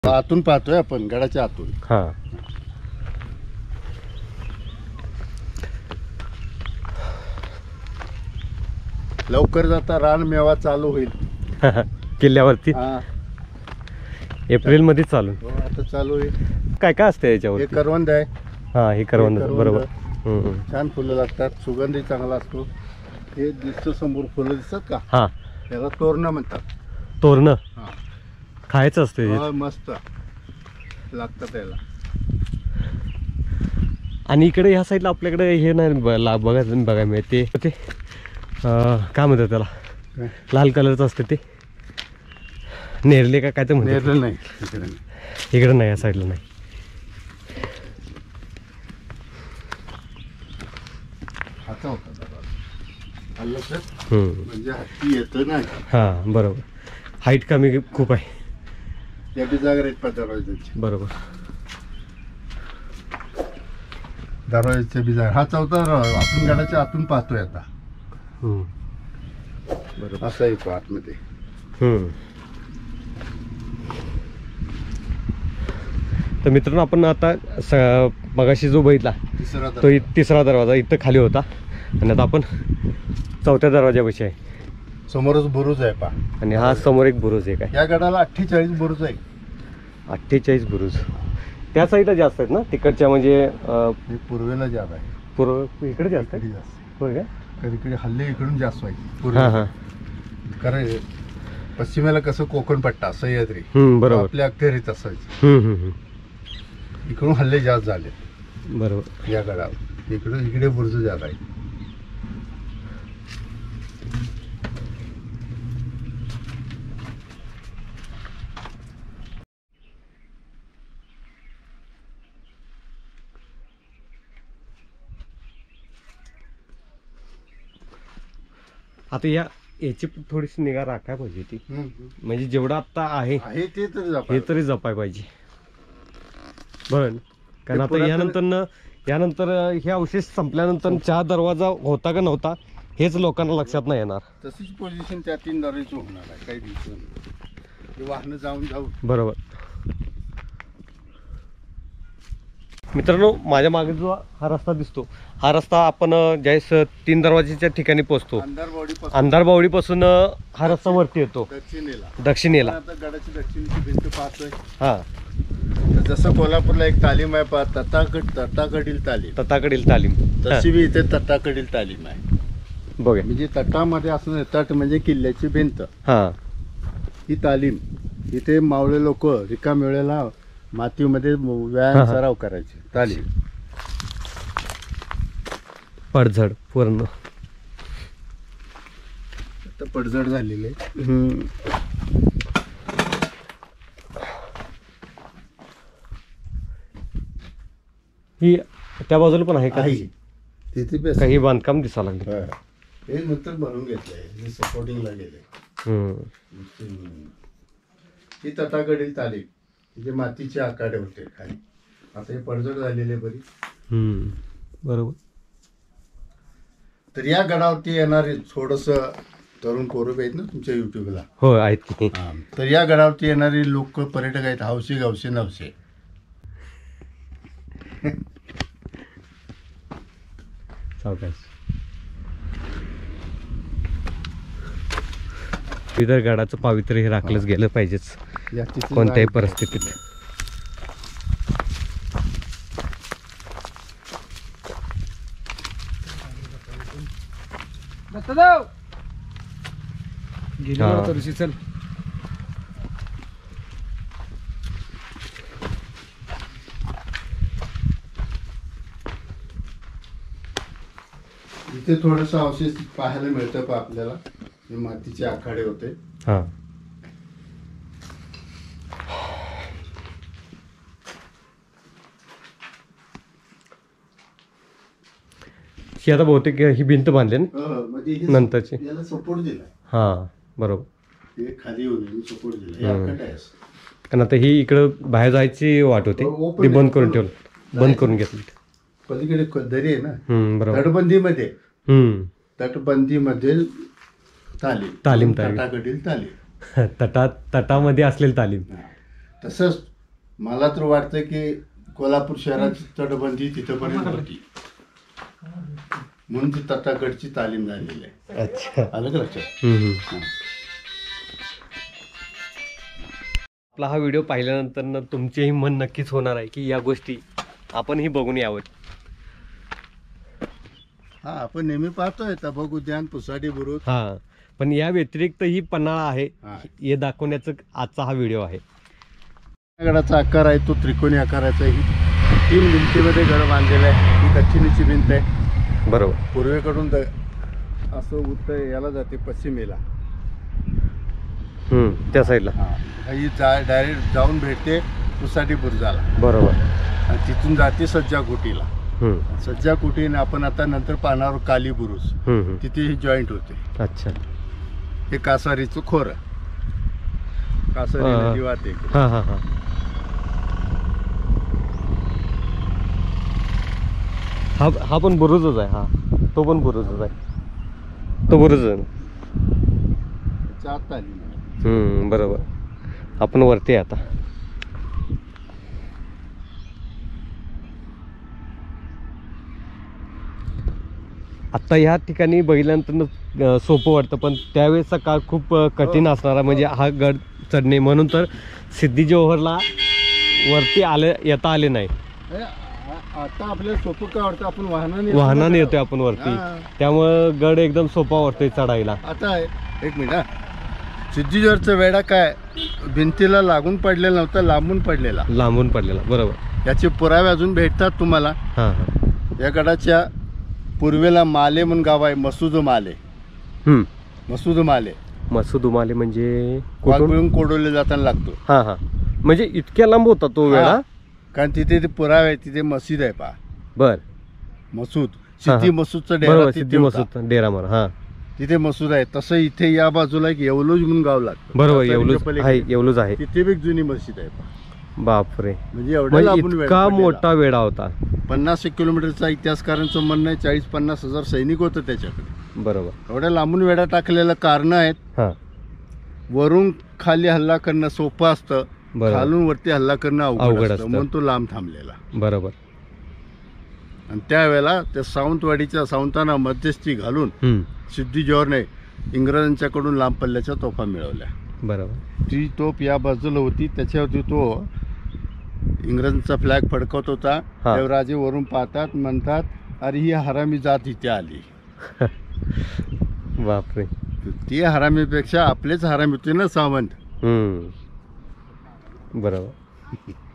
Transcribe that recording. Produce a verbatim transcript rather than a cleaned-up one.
आतून पाहतोय आपण गडाच्या आतून. हा लवकर जाता रान मेवा चालू होईल किल्ल्यावरती. हा एप्रिल मध्ये चालू. हो, आता चालू आहे. काय काय असतं याच्यावर? हे करवंद आहे. हा हे करवंद हे करवंद. बरोबर. हम्म. छान फुलं लागतात, सुगंधी चांगला असतो. हे दिसतं समोर फुलं दिसतात का? हा त्याला तोरणं म्हणतात. तोरणं हा खायचं असतं हे. हो, मस्त लागतं त्याला. आणि इकडे ह्या साईडला आपल्याकडे हे नाही ब- ला बघायचं बघायला मिळते ते अं, काय म्हणतात त्याला, काय? लाल कलरचं असतं ते नेरले का काय ते म्हणतात. नेरलं नाही इकडे नाही. इकडे नाही, या साईडला नाही. हाता होता दादा. हल्लं तर हम्म. म्हणजे हत्ती येतं ना. हां बरोबर. हाईट कमी खूप आहे. या बी जागा आहेत पाच दरवाजाची. बरोबर. दरवाजाच्या बी जागा. हा चौथा दरवाजा आपण गडाच्या आतून पाहतोय आता. हम्म. बरोबर असा येतो आतमध्ये. हम्म. तर मित्रांनो आपण आता स मगाशी जो बघितला तिसरा तो इ- तिसरा दरवाजा इथं खाली होता आणि आता आपण चौथ्या दरवाजापाशी आहे. समोरच बुरुज आहे पा. आणि हा समोर एक बुरुज आहे. काय या गडाला अठ्ठेचाळीस बुरुज आहे. अठ्ठेचाळीस बुरुज त्या साईडला जास्त आहेत ना तिकडच्या, म्हणजे अं, हे पूर्वेला जात आहे. पूर्व इकडे जास्त आहे. इकडे जास्त. होय का? कधी कधी हल्ले इकडून जास्त व्हायचे. हां हां. पूर्वे कारण पश्चिमेला कसं कोकण पट्टा सह्याद्री हम्म, बरोबर. आपल्या अखेरीत असायचं. हम्म, हम्म, हम्म. इकडून हल्ले जास्त झाले बरोबर. या गडावर. इकडे इकडे बुरुज जात आहे. आता या याची पण थोडीशी निगा राखाय पाहिजे ती, हम्म, हम्म. म्हणजे जेवढं आता आहे आहे ते तर हे जपायला. तरी जपाय पाहिजे. बरं, कारण हे आता पुरातन- यानंतर यानंतर हे अवशेष संपल्यानंतर चहा दरवाजा होता का नव्हता हेच लोकांना लक्षात नाही येणार. तशीच पोझिशन त्या तीन दरवाजाची होणार आहे काही दिवसांनी. ते वाहनं जाऊन जाऊन. बरोबर. मित्रांनो माझ्या मागे जो हा रस्ता दिसतो हा रस्ता आपण अं, ज्यावेळेस तीन दरवाजेच्या ठिकाणी पोहोचतो अंधार बॉडी अंधारबावडीपासून अं, हा रस्ता वरती येतो दक्षिणेला. दक्षिणेला. आता गडाची दक्षिणेची भिंत पाहतोय. हा तर जसं कोल्हापूरला एक तालीम आहे पा तथागत तथाकडील तालीम, तथाकडील तालीम. तशी बी इथे तथाकडील तालीम आहे. बघा. म्हणजे तटामध्ये असं तट म्हणजे किल्ल्याची भिंत. हा ही तालीम इथे मावळे लोक रिकाम वेळेला मातीमध्ये हा, व्यायाम हा. सराव करायचे. तालीम पडझड पूर्ण. आता पडझड झालेली आहे. हम्म. ही त्या बाजूला पण आहे का? आहे. तिथे बी असं- काही बांधकाम दिसायला लागले. हा. हे नंतर भरून घेतलंय. हे सपोर्टिंगला गेले. हम्म. ही तथाकडील तालीम तिथे मातीचे आकाडे होते खाली. आता हे पडझड झालेले बरी. हम्म. बरोबर. तर या गडावरती येणारे थोडस तरुण पोरं आहेत ना तुमच्या युट्यूबला. हो आहेत की. तर या गडावरती येणारे लोक पर्यटक आहेत हौशी गवशे नवशे. सावकाश. इतर गडाचं पावित्र्य हे राखलंच गेलं पाहिजेच या तिथे कोणत्याही जागा- परिस्थितीत. हा. चल इथे थोडस अवशेष पाहायला मिळतं पा आपल्याला. हे मातीचे आखाडे होते. हा ही आता बहुतेक ही भिंत बांधली ना अ, म्हणजे हे नंतरची. याला सपोर्ट दिलाय. हा बरोबर. हे खाली येऊन सपोर्ट दिला. हे हम्म. आखाड आहे असं. कारण आता ही इकडं बाहेर जायची वाट होती ओपन ती आहे, बंद करून ओपन. ठेवलं बंद करून घेतली. पलीकडे क- दरी आहे ना. हम्म. बरोबर. तटबंदीमध्ये हम्म. तटबंदीमध्ये तालीम तालीम, तालीम. तटाकडील तालीम. तटा तटामध्ये असलेली तालीम. तसंच मला तर वाटतं की कोल्हापूर शहराची तटबंदी तिथपर्यंत होती, म्हणून ती तटागडची तालीम झालेली आहे. अच्छा. आलं का लक्षात? हम्म, हम्म. आपला हा व्हिडिओ पाहिल्यानंतर ना तुमचेही मन नक्कीच होणार आहे की या गोष्टी आपणही बघून यावं. हा, आपण नेहमी पाहतोय तबक उद्यान, पुसाडी बुरुज. हा, पण या व्यतिरिक्त ही पन्हाळा आहे हा. हे दाखवण्याचं आजचा हा व्हिडिओ आहे. गडाचा आकार आहे तो त्रिकोणी आकाराचा. ही तीन भिंतीमध्ये गड बांधलेला आहे. ही दक्षिणेची भिंत आहे. बरोबर. पूर्वेकडून द असं उत्तर याला जाते पश्चिमेला. हम्म, त्या साईडला. हा, ही जा डायरेक्ट जाऊन भेटते पुसाडी बुरुजाला. बरोबर. आणि तिथून जाते सज्जा कुटीला. हम्म, सज्जा कुटीने आपण आता नंतर पाहणार काली बुरुज. हम्म, हम्म. तिथे ही जॉईंट होते. अच्छा. हे कासारीचं खोर, कासारी हा. नदी वाहते. हा हा हा. हा हा पण बुरुजच आहे. हा, तो पण बुरुजच आहे. तो बुरुज आहे ना. त्याच्या आत आली. हम्म, बरोबर. आपण वरती आहे आता. आता ह्या ठिकाणी बघितल्यानंतर अं, सोपं वाटतं, पण त्यावेळेचा काळ खूप अं, कठीण असणारा म्हणजे हा गड चढणे. म्हणून तर सिद्धी जोहरला वरती आले येता आले नाही. हे, आ- आता आपल्याला सोपं काय वाटतं, आपण वाहनाने वाहनाने येतोय आपण वरती, हा. त्यामुळं गड एकदम सोपा वाटतोय चढायला. आता आहे एक मिनिट. हा, सिद्धीजवळचा वेढा काय भिंतीला लागून पडलेला नव्हता, लांबून पडलेला. लांबून पडलेला. बरोबर. याचे पुरावे अजून भेटतात तुम्हाला. हा हा. या गडाच्या पूर्वेला माले म्हणून गाव आहे, मसूद माले. हम्म. मसूद माले मसूद उमाले म्हणजे कुठून? वाघबिळून कोडवले जाताना लागतो. हा हा. म्हणजे इतक्या लांब होता तो वेळा. हा, कारण तिथे ते पुरावे आहे. तिथे मस्जिद आहे पहा, बर. मसूद. हा, हा. सिद्धी मसूदचा डेरा बरोबर. तिथे सिद्धी होता. मसूद डेरा मार. हा, तिथे मसूद आहे. तसं इथे या बाजूला एक येवलूज म्हणून गाव लागतं. बरोबर. कासारीच्या येवलूज पलीकडे. आहे. येवलूज आहे. तिथे बी एक जुनी मस्जिद आहे पहा. बापरे. म्हणजे एवढा म्हणजे लांबून वेढा इतका पडलेला. मोठा वेढा होता. पन्नास एक किलोमीटरचा इतिहासकारांचं म्हणणं आहे. चाळीस पन्नास हजार सैनिक होतं त्याच्याकडे. बरोबर. एवढ्या लांबून वेढा टाकलेलं कारण आहेत. हा, वरून खाली हल्ला करणं सोपं असतं, बरोबर. खालून वरती हल्ला करणं अवघड अवघड असतं. असतं. म्हणून तो लांब थांबलेला. बरोबर. आणि त्यावेळेला त्या सावंतवाडीच्या सावंतांना मध्यस्थी घालून हम्म, सिद्धी जोहरने इंग्रजांच्याकडून लांब पल्ल्याच्या तोफा मिळवल्या. बरोबर. ती तोफ या बाजूला होती, त्याच्यावरती तो इंग्रजांचा फ्लॅग फडकवत होता. हा. देवराजे वरून पाहतात, म्हणतात अरे ही हरामी जात इथे आली. बापरे. ती हरामीपेक्षा आपलेच हरामी होते ना सावंत. हम्म, बरोबर.